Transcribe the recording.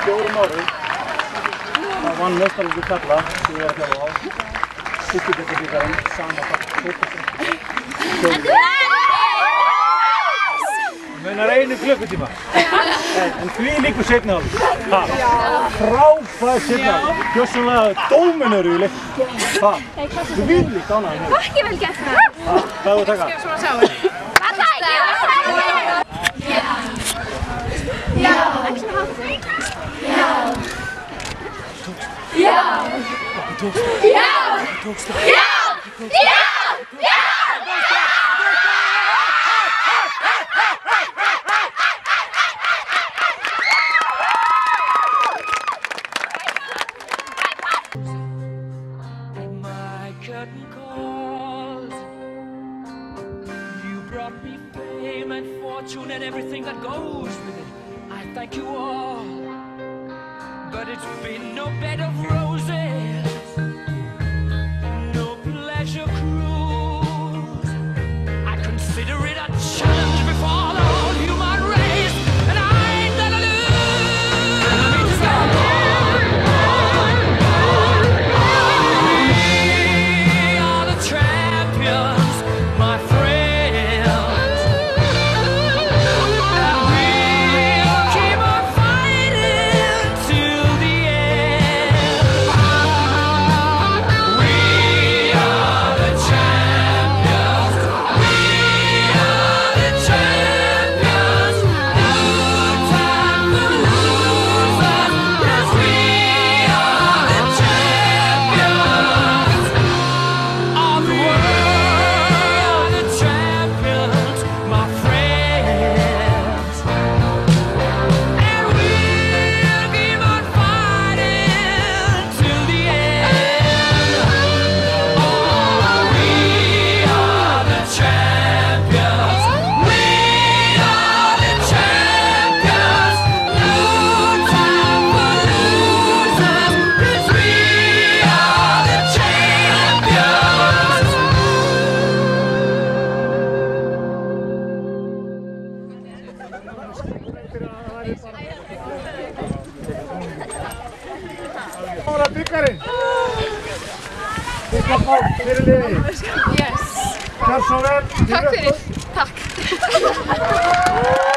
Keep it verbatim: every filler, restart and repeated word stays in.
fjórum árum. Það vann meistaraflokkur karla sem ég var að þjálfa á. Styrkjudeildarbikarinn, sama fólk. Munar einu klukkutíma. En því líkur seinni hálfleik. Frábær seinni hálfleik. Gjörsamlega dóminur í leik. Þú viljið ánægður með. Ekki vel gert það. Hvað er þú að taka? Skjá svona sá. Var það ekki? Var það ekki? Já. Já. Ekki svona hátt. Já. Já. Okkur tókst það. Já. Okkur tókst það. Já. Já. Já. Curtain calls. You brought me fame and fortune and everything that goes with it. I thank you all, but it's been no bed of roses, no pleasure cruise. I consider it a challenge before the whole human race, and I ain't gonna lose. I mean, just go on, on, on, on. We are the champions, my friends, and we'll keep on fighting till the end. We are the champions. We are the champions. No time for losers, 'cause we are the champions of the world. The champions, my friends, and we'll keep on fighting till the end. Oh, we are the champions. We are the champions. No time for losers, 'cause we are the champions. Ára byggarinn! Byggarfólk fyrir liði! Yes. Gjörðu svo vel! Takk fyrir. Takk.